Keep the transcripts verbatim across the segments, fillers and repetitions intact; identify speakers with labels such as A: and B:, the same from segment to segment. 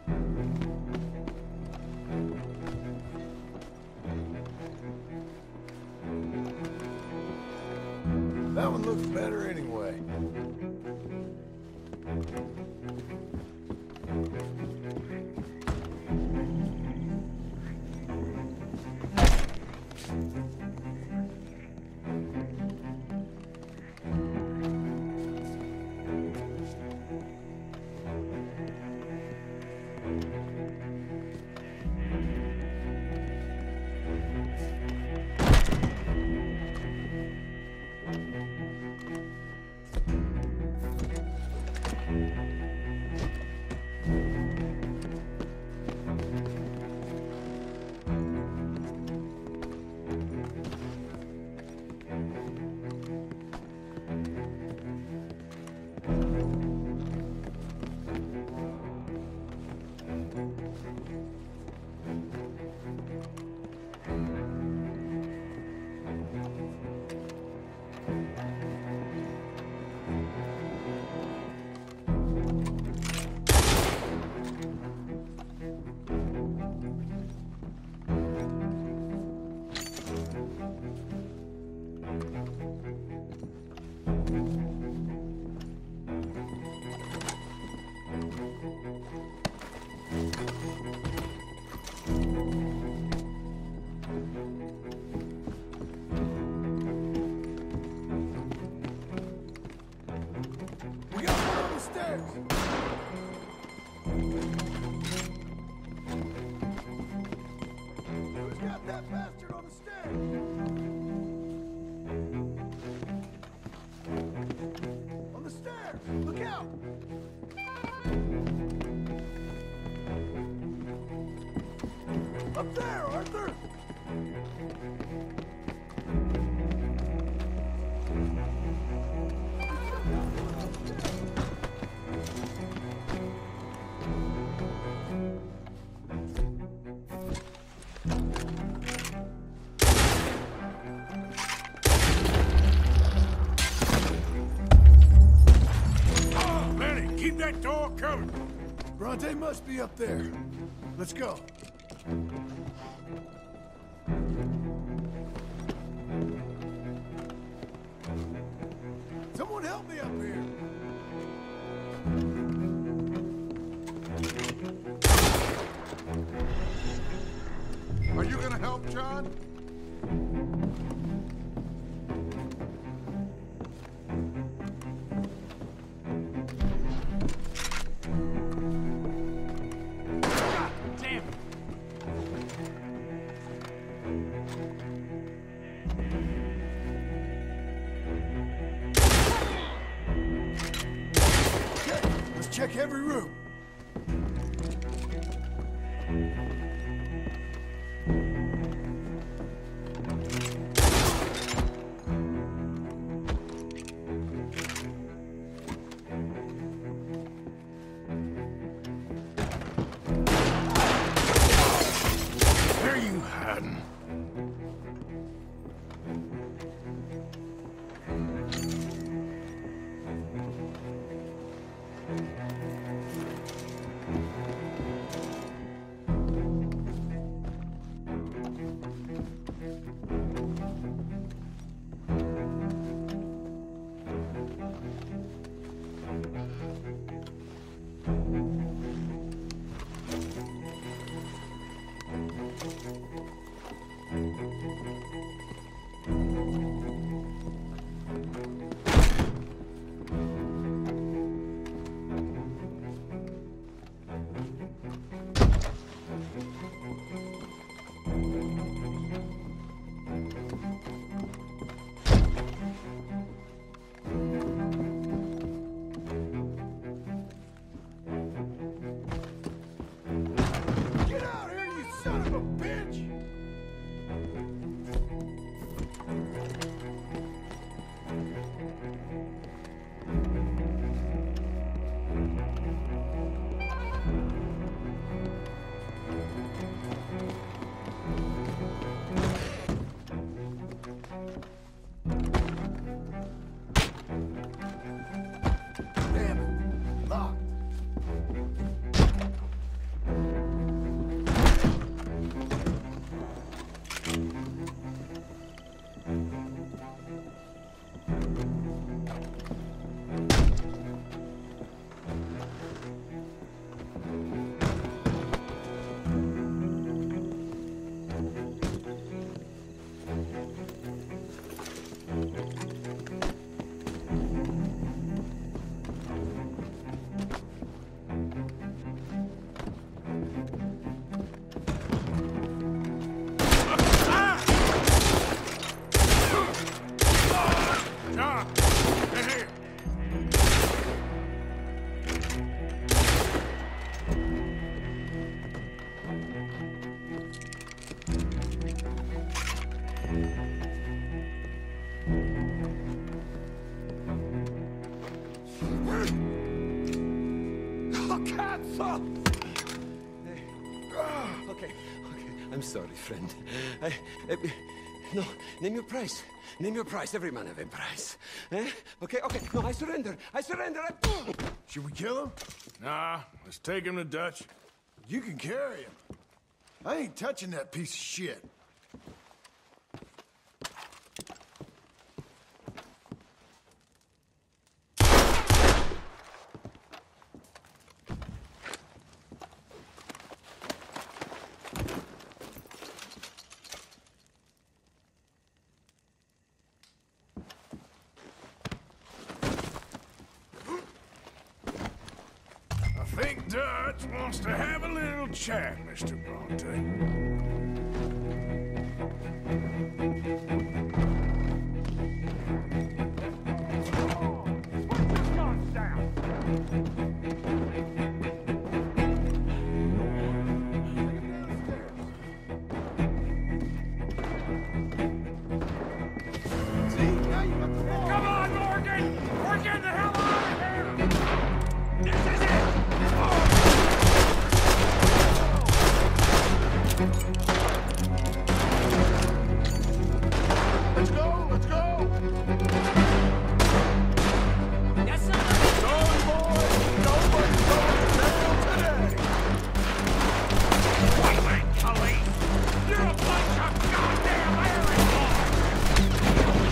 A: That one looks better anyway. Who's got that bastard on the stairs? On the stairs! Look out! Up there, Arthur!
B: Keep that door covered.
A: Bronte must be up there. Let's go. Someone help me up here.
B: Are you gonna help, John?
A: Check every room.
C: Oh. Okay, okay. I'm sorry, friend. I, I, no, name your price. Name your price. Every man have a price. Eh? Okay, okay. No, I surrender. I surrender. I...
A: Should we kill him?
B: Nah, let's take him to Dutch.
A: You can carry him. I ain't touching that piece of shit.
B: I think Dutch wants to have a little chat, Mister Bronte.
D: Come on, Morgan! We're getting the hell out of here! This is it!
B: Let's go, let's go!
D: Yes, sir!
B: Going, boys! Nobody's going to jail today!
D: White man police! You're a bunch of goddamn Irish boys!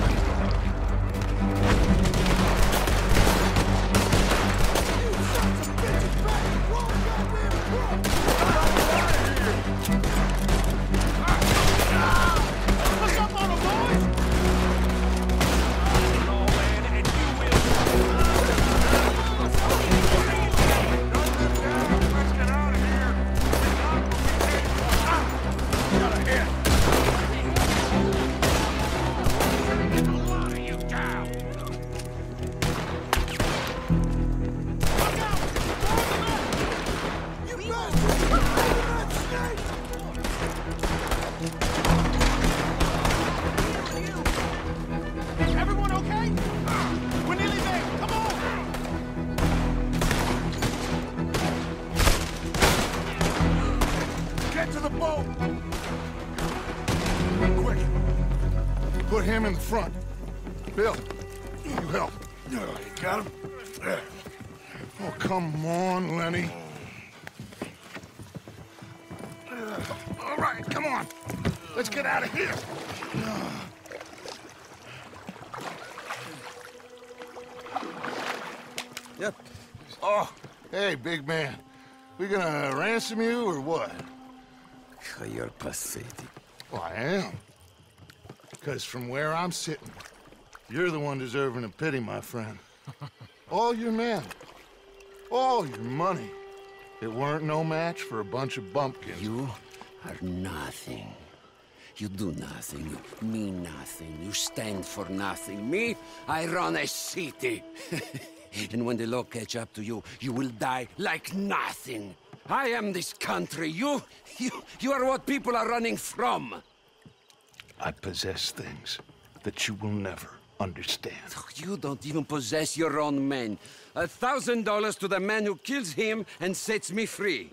D: What's up on the boys? No, man, and you will.
B: Let's get out of here! It's not what we came for. Ah! Got a hit!
D: Get a lot of you down!
A: You bastard! That snake!
D: Everyone okay? We're nearly there. Come on!
B: Get to the boat! Quick! Put him in front. Bill, you help.
A: You got him?
B: There. Oh, come on, Lenny. All right, come on. Let's get out of here.
C: Yep.
B: Oh, hey, big man. We gonna ransom you or what?
C: You're pathetic.
B: Well, I am. Because from where I'm sitting, you're the one deserving of pity, my friend. All your men, all your money, it weren't no match for a bunch of bumpkins.
C: You are nothing. You do nothing. You mean nothing. You stand for nothing. Me, I run a city. And when the law catch up to you, you will die like nothing. I am this country. You, you, you are what people are running from.
B: I possess things that you will never understand.
C: You don't even possess your own men. A thousand dollars to the man who kills him and sets me free.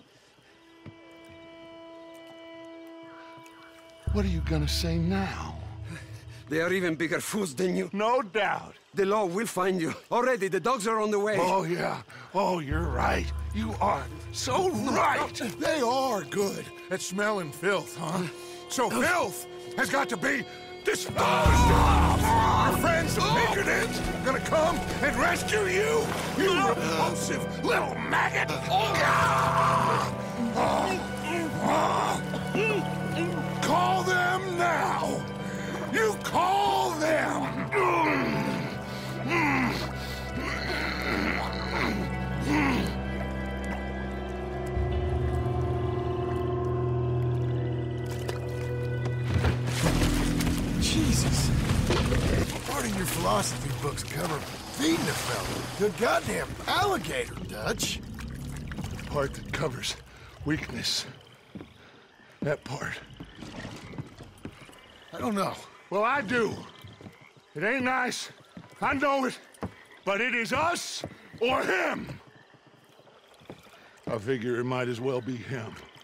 B: What are you gonna say now?
C: They are even bigger fools than you.
B: No doubt.
C: The law will find you. Already, the dogs are on the way.
B: Oh, yeah. Oh, you're right. You are so right. They are good at smelling filth, huh? So filth has got to be disposed of. Our friends the Pinkertons are gonna come and rescue you, you repulsive little maggot. Call them now. You call them.
A: Jesus. Part of your philosophy books cover feeding a fella. Good goddamn alligator, Dutch.
B: Part that covers weakness. That part.
A: I don't know.
B: Well, I do. It ain't nice. I know it. But it is us or him. I figure it might as well be him.